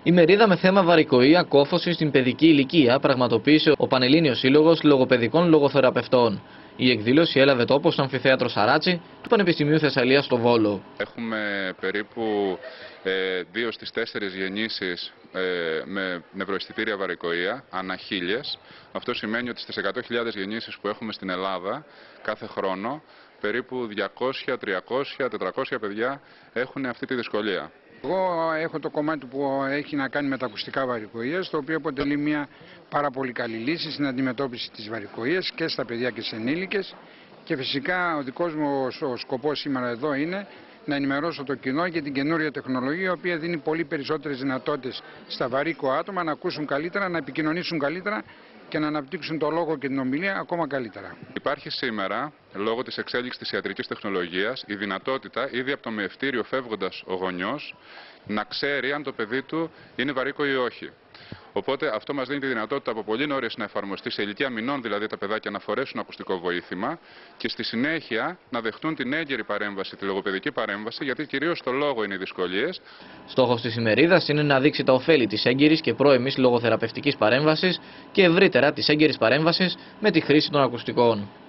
Ημερίδα με θέμα βαρικοεία, κόφωση στην παιδική ηλικία πραγματοποίησε ο Πανελλήνιος Σύλλογος Λογοπαιδικών Λογοθεραπευτών. Η εκδήλωση έλαβε τόπο στο Αμφιθέατρο Σαράτσι του Πανεπιστημίου Θεσσαλίας στο Βόλο. Έχουμε περίπου 2 στις 4 γεννήσεις με νευροαισθητήρια βαρικοεία ανά 1000. Αυτό σημαίνει ότι στις 100.000 γεννήσεις που έχουμε στην Ελλάδα κάθε χρόνο, περίπου 200, 300, 400 παιδιά έχουν αυτή τη δυσκολία. Εγώ έχω το κομμάτι που έχει να κάνει με τα ακουστικά βαρικοείας, το οποίο αποτελεί μια πάρα πολύ καλή λύση στην αντιμετώπιση της βαρικοείας και στα παιδιά και στις ενήλικες. Και φυσικά ο δικός μου σκοπός σήμερα εδώ είναι να ενημερώσω το κοινό για την καινούρια τεχνολογία, η οποία δίνει πολύ περισσότερες δυνατότητες στα βαρύκοα άτομα να ακούσουν καλύτερα, να επικοινωνήσουν καλύτερα και να αναπτύξουν το λόγο και την ομιλία ακόμα καλύτερα. Υπάρχει σήμερα, λόγω της εξέλιξης της ιατρικής τεχνολογίας, η δυνατότητα ήδη από το μυευτήριο φεύγοντας ο γονιός να ξέρει αν το παιδί του είναι βαρύκοο ή όχι. Οπότε αυτό μας δίνει τη δυνατότητα από πολύ νωρίς να εφαρμοστεί σε ηλικία μηνών, δηλαδή τα παιδάκια να φορέσουν ακουστικό βοήθημα και στη συνέχεια να δεχτούν την έγκαιρη παρέμβαση, τη λογοπαιδική παρέμβαση, γιατί κυρίως στο λόγο είναι οι δυσκολίες. Στόχος της ημερίδας είναι να δείξει τα ωφέλη της έγκαιρης και πρώιμης λογοθεραπευτικής παρέμβασης και ευρύτερα της έγκαιρης παρέμβασης με τη χρήση των ακουστικών.